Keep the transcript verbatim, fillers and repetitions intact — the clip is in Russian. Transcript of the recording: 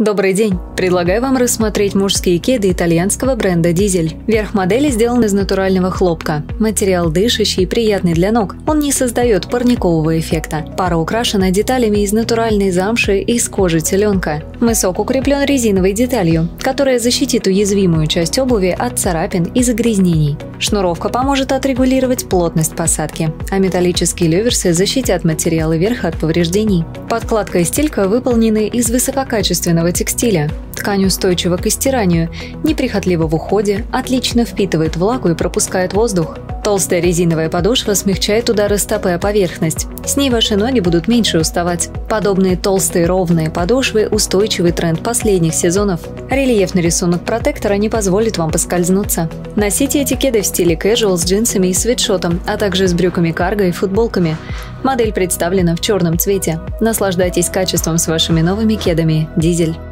Добрый день! Предлагаю вам рассмотреть мужские кеды итальянского бренда «Дизель». Верх модели сделан из натурального хлопка. Материал дышащий и приятный для ног. Он не создает парникового эффекта. Пара украшена деталями из натуральной замши и из кожи теленка. Мысок укреплен резиновой деталью, которая защитит уязвимую часть обуви от царапин и загрязнений. Шнуровка поможет отрегулировать плотность посадки, а металлические люверсы защитят материалы верха от повреждений. Подкладка и стелька выполнены из высококачественного текстиля. Ткань устойчива к стиранию, неприхотлива в уходе, отлично впитывает влагу и пропускает воздух. Толстая резиновая подошва смягчает удары стопы о поверхность. С ней ваши ноги будут меньше уставать. Подобные толстые ровные подошвы – устойчивый тренд последних сезонов. Рельефный рисунок протектора не позволит вам поскользнуться. Носите эти кеды в стиле casual с джинсами и свитшотом, а также с брюками карго и футболками. Модель представлена в черном цвете. Наслаждайтесь качеством с вашими новыми кедами «Дизель».